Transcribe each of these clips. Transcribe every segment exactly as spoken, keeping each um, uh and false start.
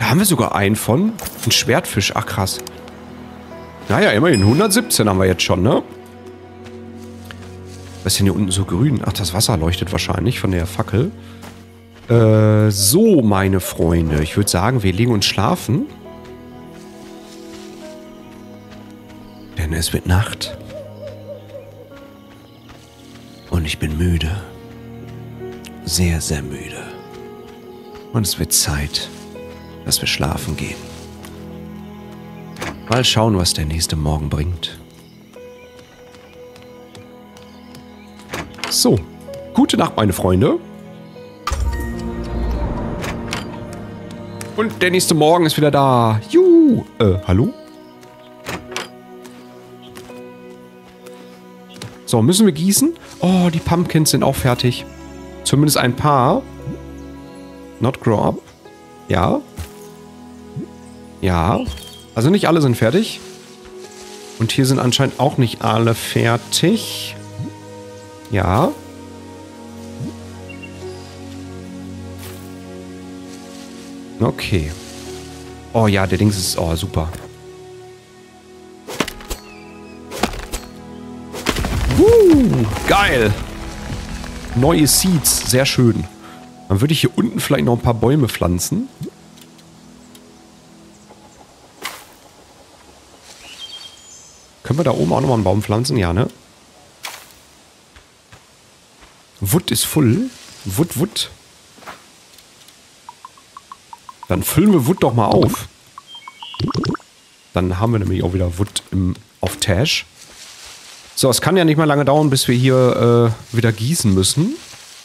Da haben wir sogar einen von. Ein Schwertfisch. Ach, krass. Naja, immerhin. hundertsiebzehn haben wir jetzt schon, ne? Was ist denn hier unten so grün? Ach, das Wasser leuchtet wahrscheinlich von der Fackel. Äh, so, meine Freunde. Ich würde sagen, wir legen uns schlafen. Denn es wird Nacht. Und ich bin müde. Sehr, sehr müde. Und es wird Zeit, dass wir schlafen gehen. Mal schauen, was der nächste Morgen bringt. So, gute Nacht, meine Freunde. Und der nächste Morgen ist wieder da. Juhu. Äh, hallo? So, müssen wir gießen? Oh, die Pumpkins sind auch fertig. Zumindest ein paar. Not grow up. Ja. Ja. Also nicht alle sind fertig. Und hier sind anscheinend auch nicht alle fertig. Ja. Okay. Oh ja, der Dings ist... Oh, super. Uh, geil. Neue Seeds. Sehr schön. Dann würde ich hier unten vielleicht noch ein paar Bäume pflanzen. Können wir da oben auch nochmal einen Baum pflanzen? Ja, ne? Wood ist full. Wood, Wood. Dann füllen wir Wood doch mal auf. Dann haben wir nämlich auch wieder Wood im, auf Tash. So, es kann ja nicht mal lange dauern, bis wir hier äh, wieder gießen müssen.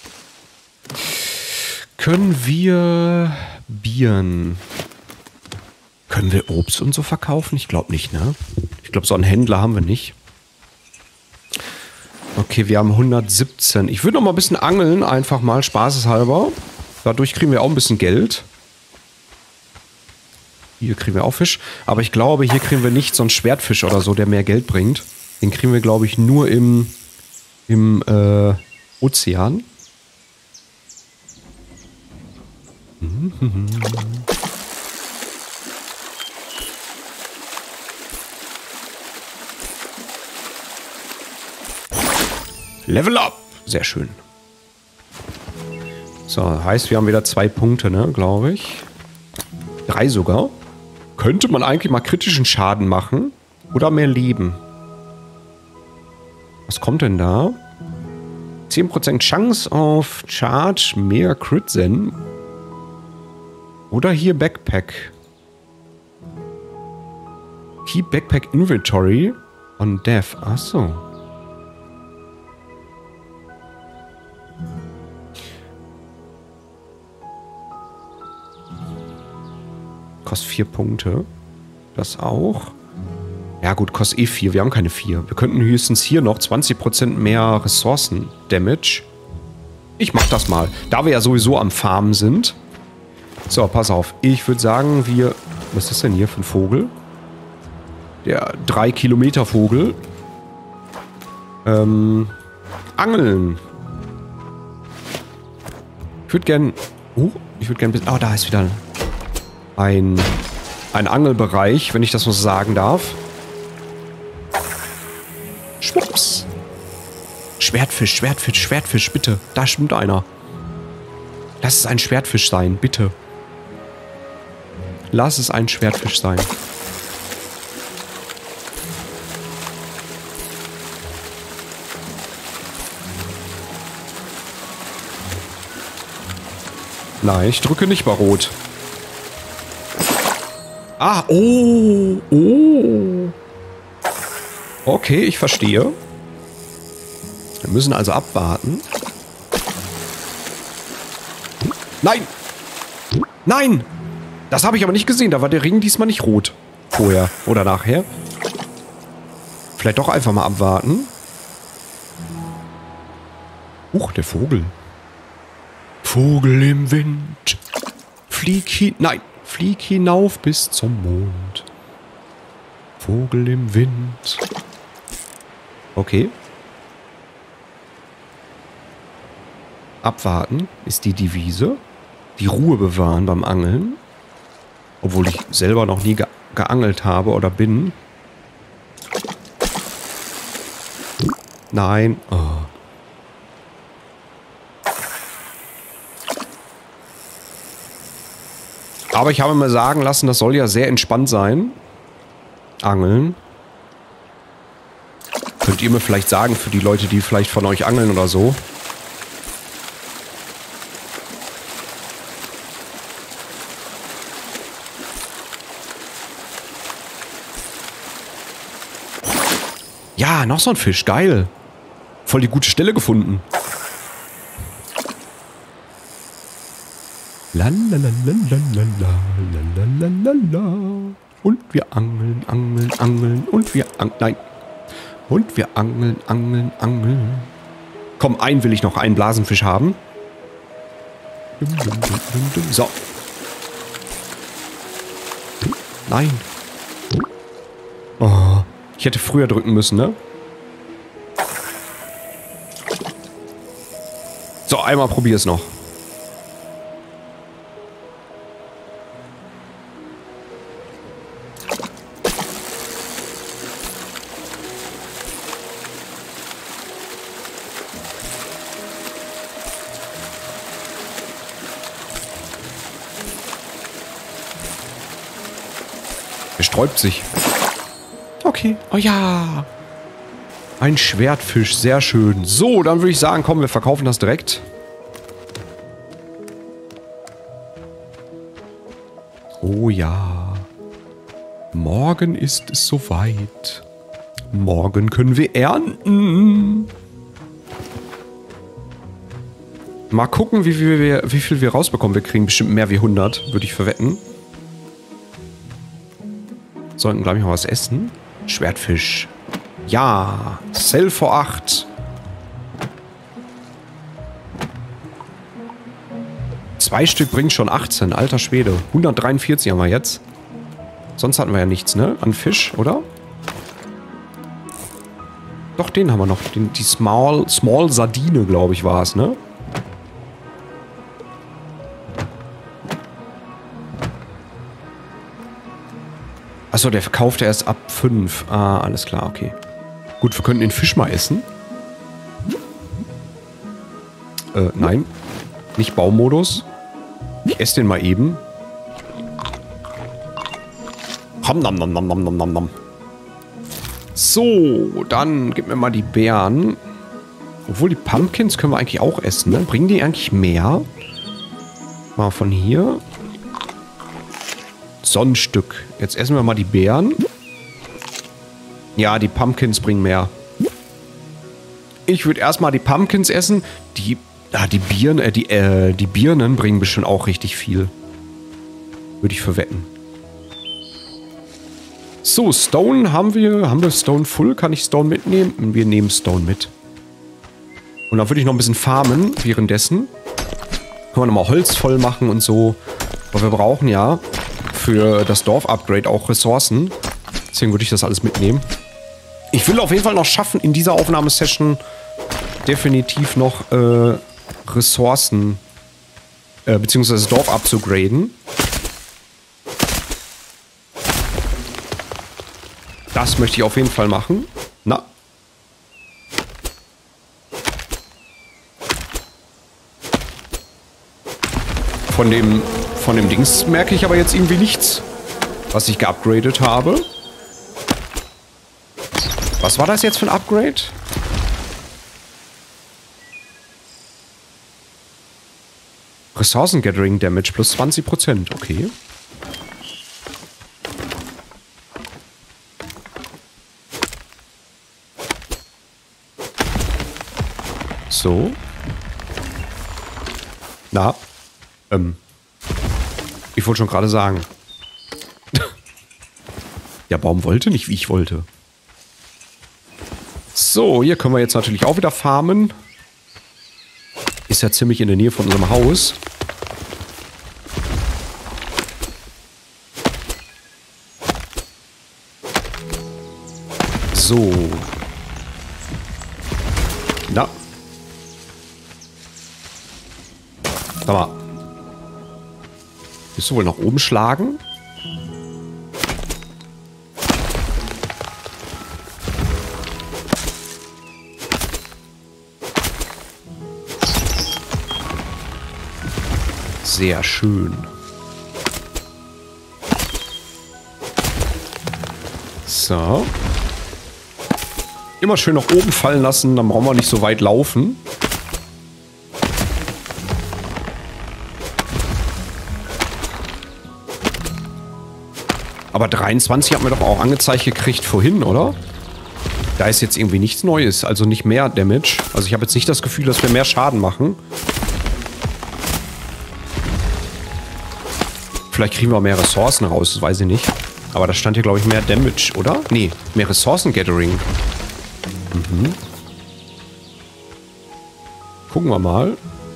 Können wir Bieren... Können wir Obst und so verkaufen? Ich glaube nicht, ne? Ich glaube, so einen Händler haben wir nicht. Okay, wir haben hundertsiebzehn. Ich würde noch mal ein bisschen angeln, einfach mal, spaßeshalber. Dadurch kriegen wir auch ein bisschen Geld. Hier kriegen wir auch Fisch. Aber ich glaube, hier kriegen wir nicht so einen Schwertfisch oder so, der mehr Geld bringt. Den kriegen wir, glaube ich, nur im, im äh, Ozean. Level up! Sehr schön. So, heißt, wir haben wieder zwei Punkte, ne, glaube ich. Drei sogar. Könnte man eigentlich mal kritischen Schaden machen? Oder mehr Leben? Was kommt denn da? zehn Prozent Chance auf Charge, mehr Crit Zen. Oder hier Backpack. Keep Backpack Inventory on Death. Achso. Kostet vier Punkte. Das auch. Ja gut, kostet eh vier. Wir haben keine vier. Wir könnten höchstens hier noch zwanzig Prozent mehr Ressourcen-Damage. Ich mach das mal. Da wir ja sowieso am Farmen sind. So, pass auf. Ich würde sagen, wir... Was ist das denn hier für ein Vogel? Der drei Kilometer Vogel. Ähm... Angeln. Ich würde gern... Uh, ich würde gern... Oh, da ist wieder ein... Ein Angelbereich, wenn ich das so sagen darf. Schwupps. Schwertfisch, Schwertfisch, Schwertfisch, bitte. Da schwimmt einer. Lass es ein Schwertfisch sein, bitte. Lass es ein Schwertfisch sein. Nein, ich drücke nicht bei Rot. Ah, oh, oh. Okay, ich verstehe. Wir müssen also abwarten. Nein! Nein! Das habe ich aber nicht gesehen. Da war der Ring diesmal nicht rot. Vorher oder nachher. Vielleicht doch einfach mal abwarten. Huch, der Vogel. Vogel im Wind. Flieg hin... Nein! Flieg hinauf bis zum Mond. Vogel im Wind. Okay. Abwarten ist die Devise. Die Ruhe bewahren beim Angeln. Obwohl ich selber noch nie ge geangelt habe oder bin. Nein. Oh. Aber ich habe mir sagen lassen, das soll ja sehr entspannt sein. Angeln. Könnt ihr mir vielleicht sagen, für die Leute, die vielleicht von euch angeln oder so. Ja, noch so ein Fisch. Geil. Voll die gute Stelle gefunden. Lalalalalalala. Und wir angeln, angeln, angeln. Und wir angeln. Nein. Und wir angeln, angeln, angeln. Komm, einen will ich noch. Einen Blasenfisch haben. So. Nein. Oh. Ich hätte früher drücken müssen, ne? So, einmal probier es noch. Er sträubt sich. Okay. Oh ja. Ein Schwertfisch. Sehr schön. So, dann würde ich sagen, komm, wir verkaufen das direkt. Oh ja. Morgen ist es soweit. Morgen können wir ernten. Mal gucken, wie viel wir, wie viel wir rausbekommen. Wir kriegen bestimmt mehr wie hundert, würde ich verwetten. Sollten, glaube ich, mal was essen. Schwertfisch. Ja. Sell for acht. Zwei Stück bringt schon achtzehn. Alter Schwede. hundertdreiundvierzig haben wir jetzt. Sonst hatten wir ja nichts, ne? An Fisch, oder? Doch, den haben wir noch. Den, die Small, Small Sardine, glaube ich, war es, ne? Achso, der verkauft erst ab fünf. Ah, alles klar, okay. Gut, wir könnten den Fisch mal essen. Äh, nein. Nicht Baumodus. Ich esse den mal eben. Ham, nam, nam, nam, nam, nam, nam. So, dann gib mir mal die Beeren. Obwohl, die Pumpkins können wir eigentlich auch essen, ne? Bringen die eigentlich mehr? Mal von hier. Sonnenstück. Jetzt essen wir mal die Beeren. Ja, die Pumpkins bringen mehr. Ich würde erstmal die Pumpkins essen. Die, ah, die Birnen, äh, die, äh, die Birnen bringen bestimmt auch richtig viel. Würde ich verwetten. So, Stone haben wir. Haben wir Stone full? Kann ich Stone mitnehmen? Wir nehmen Stone mit. Und dann würde ich noch ein bisschen farmen währenddessen. Können wir nochmal Holz voll machen und so. Aber wir brauchen ja für das Dorf-Upgrade auch Ressourcen. Deswegen würde ich das alles mitnehmen. Ich will auf jeden Fall noch schaffen, in dieser Aufnahmesession definitiv noch äh, Ressourcen äh, beziehungsweise das Dorf abzugraden. Das möchte ich auf jeden Fall machen. Na? Von dem, von dem Dings merke ich aber jetzt irgendwie nichts, was ich geupgradet habe. Was war das jetzt für ein Upgrade? Ressourcen-Gathering Damage plus zwanzig Prozent. Okay. So. Na. Ähm. Ich wollte schon gerade sagen. Der Baum wollte nicht, wie ich wollte. So, hier können wir jetzt natürlich auch wieder farmen. Ist ja ziemlich in der Nähe von unserem Haus. So. Na. Sag mal. Willst du wohl nach oben schlagen? Sehr schön. So. Immer schön nach oben fallen lassen, dann brauchen wir nicht so weit laufen. Aber dreiundzwanzig hat mir doch auch angezeigt gekriegt vorhin, oder? Da ist jetzt irgendwie nichts Neues, also nicht mehr Damage. Also ich habe jetzt nicht das Gefühl, dass wir mehr Schaden machen. Vielleicht kriegen wir auch mehr Ressourcen raus, das weiß ich nicht. Aber da stand hier, glaube ich, mehr Damage, oder? Nee, mehr Ressourcen-Gathering. Mhm. Gucken wir mal.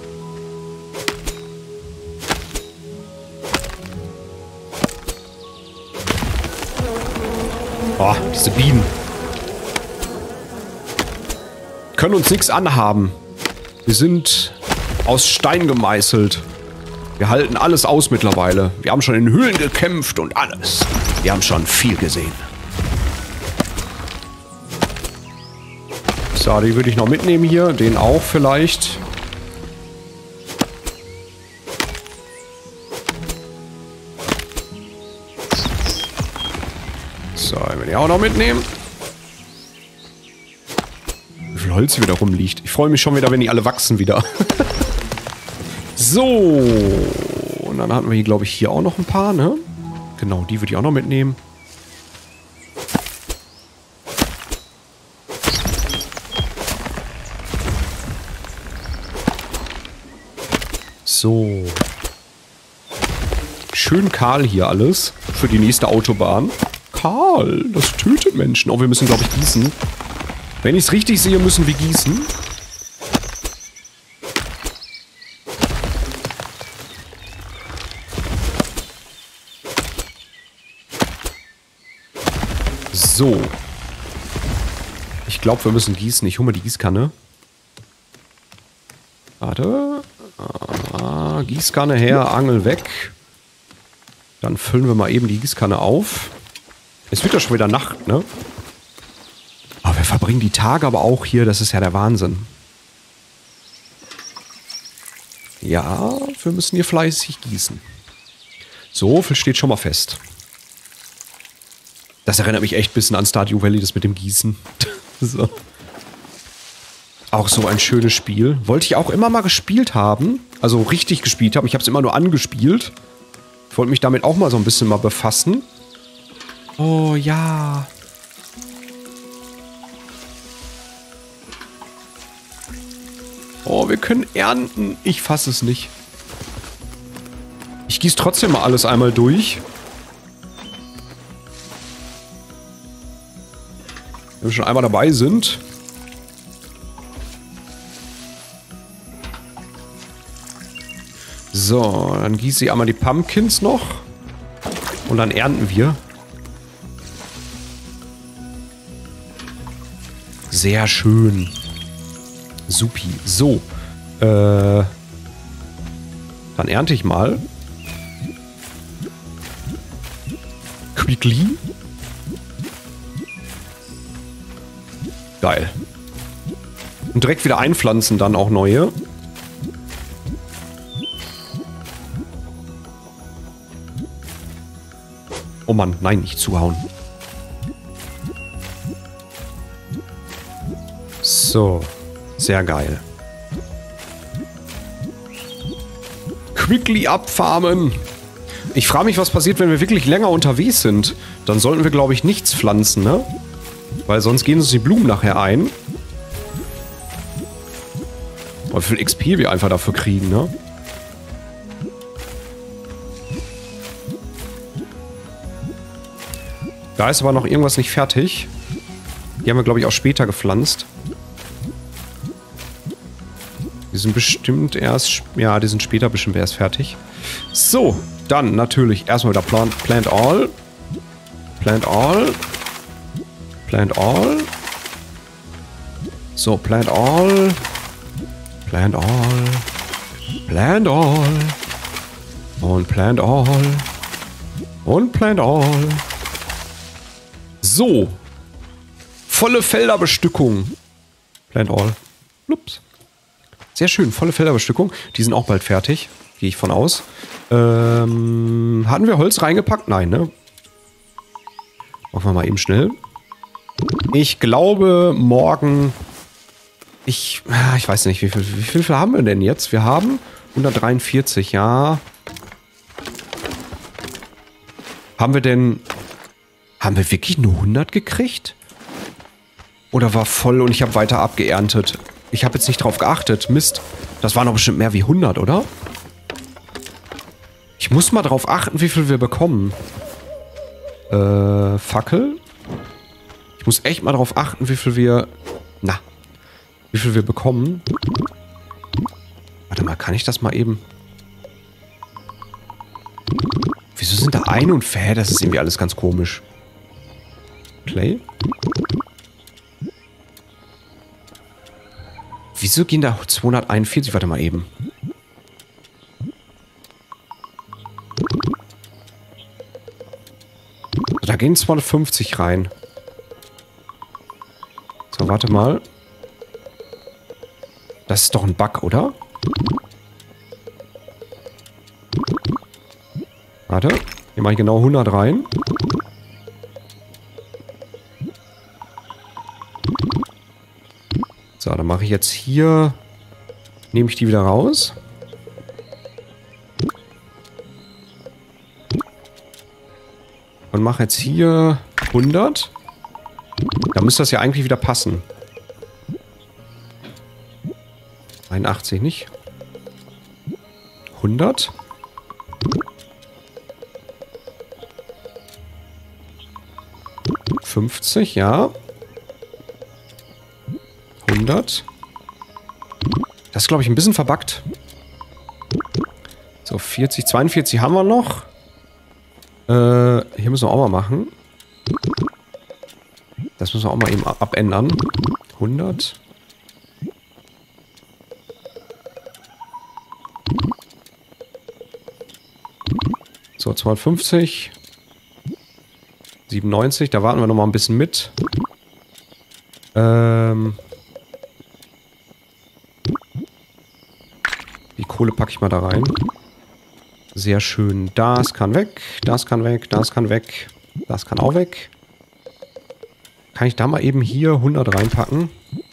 Oh, diese Bienen. Können uns nichts anhaben. Wir sind aus Stein gemeißelt. Wir halten alles aus mittlerweile. Wir haben schon in Höhlen gekämpft und alles. Wir haben schon viel gesehen. So, die würde ich noch mitnehmen hier. Den auch vielleicht. So, den würde ich auch noch mitnehmen. Wie viel Holz wieder rumliegt. Ich freue mich schon wieder, wenn die alle wachsen wieder. So. Und dann hatten wir hier, glaube ich, hier auch noch ein paar, ne? Genau, die würde ich auch noch mitnehmen. So. Schön kahl hier alles. Für die nächste Autobahn. Kahl, das tötet Menschen. Oh, wir müssen, glaube ich, gießen. Wenn ich es richtig sehe, müssen wir gießen. So. Ich glaube, wir müssen gießen. Ich hole mal die Gießkanne. Warte. Ah, Gießkanne her, Angel weg. Dann füllen wir mal eben die Gießkanne auf. Es wird ja schon wieder Nacht, ne? Aber wir verbringen die Tage aber auch hier. Das ist ja der Wahnsinn. Ja, wir müssen hier fleißig gießen. So viel steht schon mal fest. Das erinnert mich echt ein bisschen an Stardew Valley, das mit dem Gießen. So. Auch so ein schönes Spiel. Wollte ich auch immer mal gespielt haben. Also richtig gespielt haben. Ich habe es immer nur angespielt. Ich wollte mich damit auch mal so ein bisschen mal befassen. Oh ja. Oh, wir können ernten. Ich fasse es nicht. Ich gieße trotzdem mal alles einmal durch. Wenn wir schon einmal dabei sind. So, dann gieße ich einmal die Pumpkins noch. Und dann ernten wir. Sehr schön. Supi. So. Äh. Dann ernte ich mal. Quickly. Geil. Und direkt wieder einpflanzen dann auch neue. Oh Mann, nein, nicht zuhauen. So. Sehr geil. Quickly abfarmen. Ich frage mich, was passiert, wenn wir wirklich länger unterwegs sind. Dann sollten wir, glaube ich, nichts pflanzen, ne? Weil sonst gehen uns die Blumen nachher ein. Und wie viel X P wir einfach dafür kriegen, ne? Da ist aber noch irgendwas nicht fertig. Die haben wir, glaube ich, auch später gepflanzt. Die sind bestimmt erst... Ja, die sind später bestimmt erst fertig. So, dann natürlich erstmal wieder Plant, Plant All. Plant All. Plant All. So, Plant All. Plant All. Plant All. Und Plant All. Und plant all. So. Volle Felderbestückung. Plant all. Ups. Sehr schön, volle Felderbestückung. Die sind auch bald fertig. Gehe ich von aus. Ähm, hatten wir Holz reingepackt? Nein, ne? Machen wir mal eben schnell. Ich glaube, morgen... Ich, ich weiß nicht, wie viel, wie viel haben wir denn jetzt? Wir haben hundertdreiundvierzig, ja. Haben wir denn... Haben wir wirklich nur hundert gekriegt? Oder war voll und ich habe weiter abgeerntet? Ich habe jetzt nicht drauf geachtet. Mist. Das waren doch bestimmt mehr wie hundert, oder? Ich muss mal drauf achten, wie viel wir bekommen. Äh, Fackel? Ich muss echt mal drauf achten, wie viel wir... Na. Wie viel wir bekommen. Warte mal, kann ich das mal eben... Wieso sind da ein und Fä? Das ist irgendwie alles ganz komisch. Play? Wieso gehen da zweihunderteinundvierzig? Warte mal eben. Da gehen zweihundertfünfzig rein. So, warte mal. Das ist doch ein Bug, oder? Warte. Hier mache ich genau hundert rein. So, dann mache ich jetzt hier... Nehme ich die wieder raus. Und mache jetzt hier hundert. Da müsste das ja eigentlich wieder passen. einundachtzig nicht. hundert. fünfzig, ja. hundert. Das ist, glaube ich, ein bisschen verbuggt. So, vierzig, zweiundvierzig haben wir noch. Äh, hier müssen wir auch mal machen. Das müssen wir auch mal eben abändern. hundert. So, zweihundertfünfzig. siebenundneunzig, da warten wir noch mal ein bisschen mit. Ähm... Die Kohle packe ich mal da rein. Sehr schön. Das kann weg, das kann weg, das kann weg. Das kann auch weg. Kann ich da mal eben hier hundert reinpacken?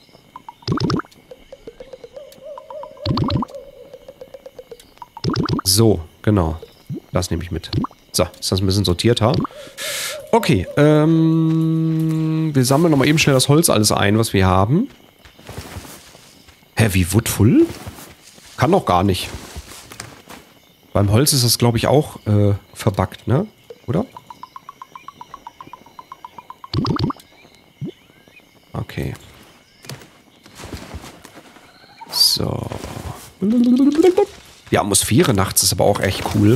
So, genau. Das nehme ich mit. So, ist das ein bisschen sortierter. Okay, ähm... wir sammeln nochmal eben schnell das Holz alles ein, was wir haben. Hä, wie Woodful? Kann doch gar nicht. Beim Holz ist das, glaube ich, auch äh, verbuggt, ne? Oder? Okay. So. Die Atmosphäre nachts ist aber auch echt cool.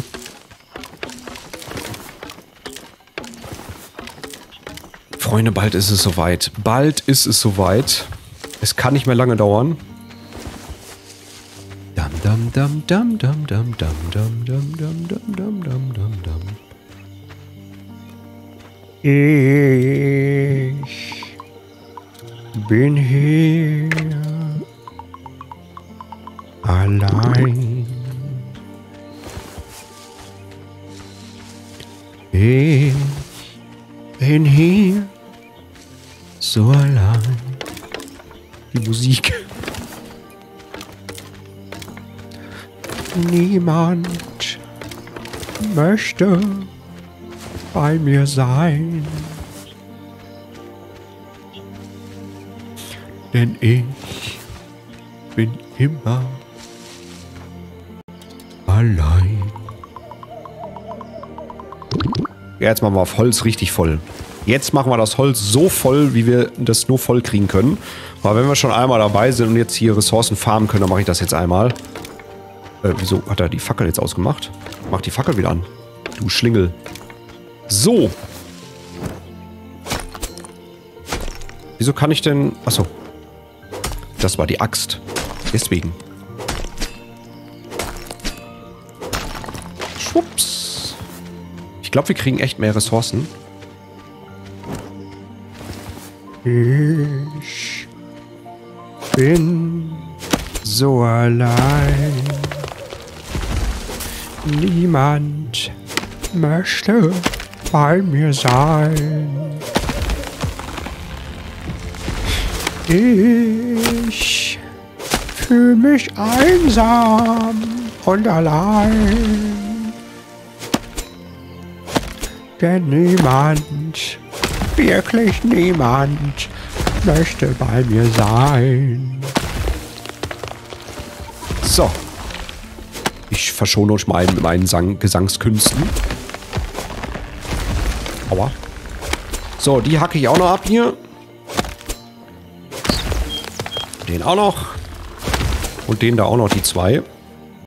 Freunde, bald ist es soweit. Bald ist es soweit. Es kann nicht mehr lange dauern. Dam dam dam dam dam dam dam dam dam dam dam dam dam dam dam. Ich bin hier allein. Ich bin hier so allein. Die Musik. Niemand möchte bei mir sein, denn ich bin immer allein. Ja, jetzt machen wir auf Holz richtig voll. Jetzt machen wir das Holz so voll, wie wir das nur voll kriegen können. Aber wenn wir schon einmal dabei sind und jetzt hier Ressourcen farmen können, dann mache ich das jetzt einmal. Äh, wieso hat er die Fackel jetzt ausgemacht? Mach die Fackel wieder an. Du Schlingel. So. Wieso kann ich denn... Achso. Das war die Axt. Deswegen. Ich glaube, wir kriegen echt mehr Ressourcen. Ich bin so allein. Niemand möchte bei mir sein. Ich fühle mich einsam und allein. Denn niemand, wirklich niemand, möchte bei mir sein. So. Ich verschone euch mal mit meinen Sang Gesangskünsten. Aua. So, die hacke ich auch noch ab hier. Den auch noch. Und den da auch noch, die zwei.